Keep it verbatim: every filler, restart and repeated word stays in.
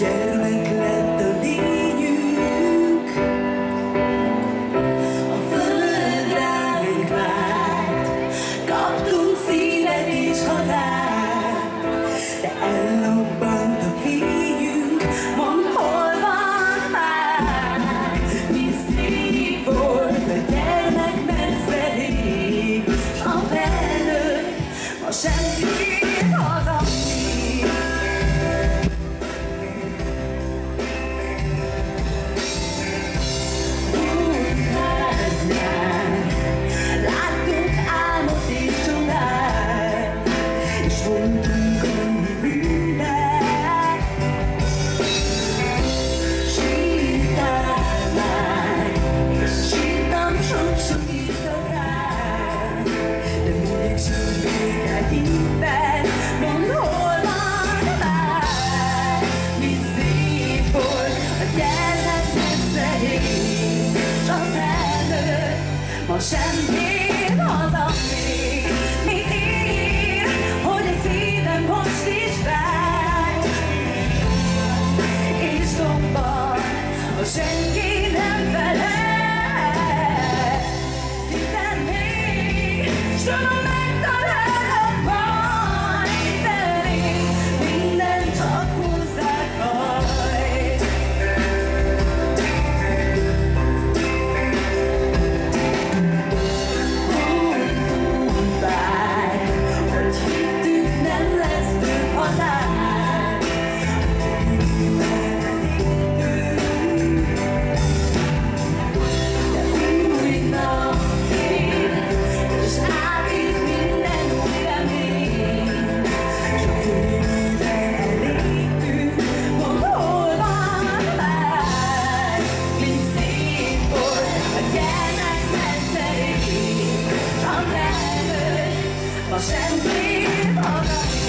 gyermek lett a lényünk, a föld ránk várt, kaptunk szívet és hazát, de ellobbant a fényünk, mondd, hol van már? Mi szép volt a gyermek messze rég, s a felnőtt ma sem tér haza még. Húszháznál láttunk álmot és csodát, és voltunk annyi bűnben. Sírtál már, és sírtam sok-sok éjszakát, de mégsem végelt innen, mondd, hol van már? Mi szép volt a gyermek messze rég, s a felnőtt ma sem tér haza még. Mit ír, hogy a szívem most is vágy, és domban, ha senki nem felel, hiszen még s tudom megtalálom majd, felé minden csak hozzád majd. Mondtál, hogy hittük, nem lesz több határ, de új nap jön, és átít minden új remény. Csak félőben elégtünk, mondd, hol van már? Mi szép volt a gyermek messze rég, s a felnőtt ma sem tér haza még.